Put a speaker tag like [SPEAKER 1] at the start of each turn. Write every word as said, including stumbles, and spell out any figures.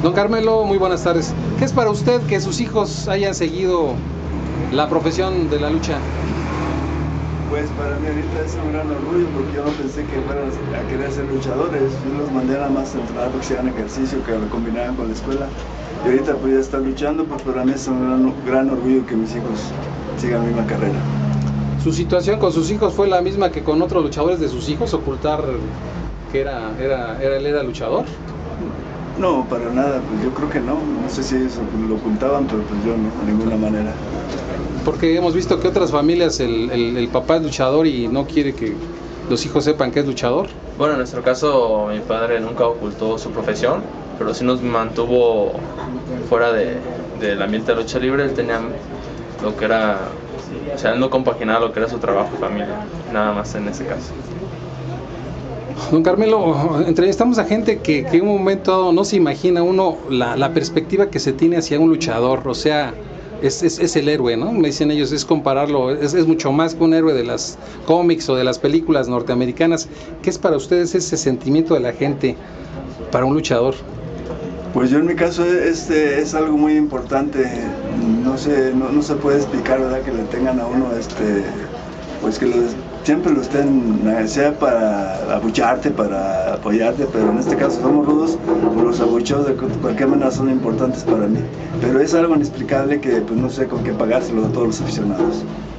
[SPEAKER 1] Don Carmelo, muy buenas tardes. ¿Qué es para usted que sus hijos hayan seguido la profesión de la lucha?
[SPEAKER 2] Pues para mí ahorita es un gran orgullo, porque yo no pensé que fueran a querer ser luchadores. Yo los mandé nada más a entrenar porque hacían ejercicio, que lo combinaban con la escuela. Y ahorita pues ya están luchando, pues para mí es un gran, gran orgullo que mis hijos sigan la misma carrera.
[SPEAKER 1] ¿Su situación con sus hijos fue la misma que con otros luchadores de sus hijos? ¿Ocultar que era, era, era, él era luchador?
[SPEAKER 2] No, para nada, pues yo creo que no. No sé si ellos lo ocultaban, pero pues yo no, de ninguna manera.
[SPEAKER 1] Porque hemos visto que otras familias el, el, el papá es luchador y no quiere que los hijos sepan que es luchador.
[SPEAKER 3] Bueno, en nuestro caso mi padre nunca ocultó su profesión, pero sí nos mantuvo fuera de, del ambiente de lucha libre. Él tenía lo que era, o sea, él no compaginaba lo que era su trabajo y familia, nada más en ese caso.
[SPEAKER 1] Don Carmelo, entrevistamos a gente que, que en un momento dado no se imagina uno la, la perspectiva que se tiene hacia un luchador, o sea, es, es, es el héroe, ¿no? Me dicen ellos, es compararlo, es, es mucho más que un héroe de las cómics o de las películas norteamericanas. ¿Qué es para ustedes ese sentimiento de la gente para un luchador?
[SPEAKER 2] Pues yo en mi caso este es algo muy importante. No sé, no, no se puede explicar, ¿verdad? Que le tengan a uno este, pues que lo, siempre lo estén, sea para abucharte, para apoyarte, pero en este caso somos rudos, los abucheos de cualquier manera son importantes para mí. Pero es algo inexplicable que pues no sé con qué pagárselo a todos los aficionados.